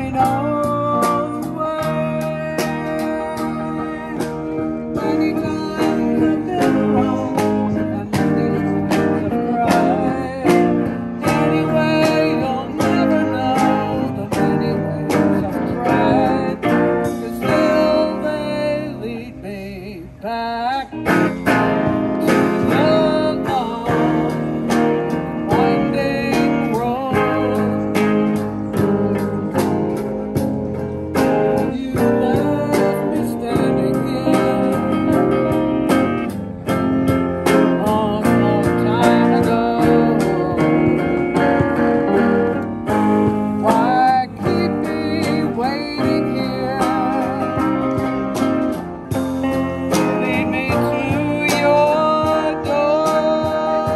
know the way. Many times I've been wrong, and many times I've cried. Anyway, you'll never know the many ways I've tried. But still they lead me back to the long, winding road. You left me standing here long, long time ago. Why keep me waiting here? Lead me to your door.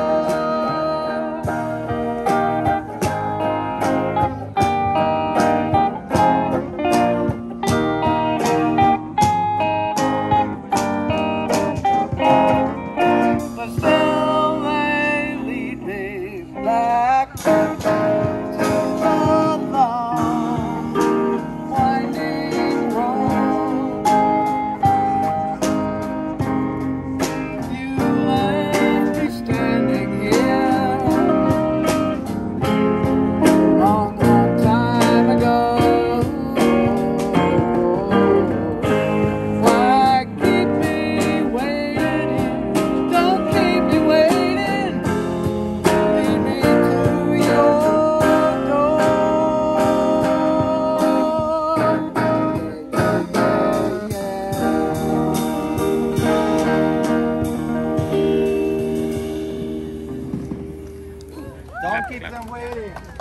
But still they lead me back to the long, winding road. You left me standing here long, long time ago. Why keep me waiting? Don't keep me waiting. Lead me to your door. Don't keep them waiting.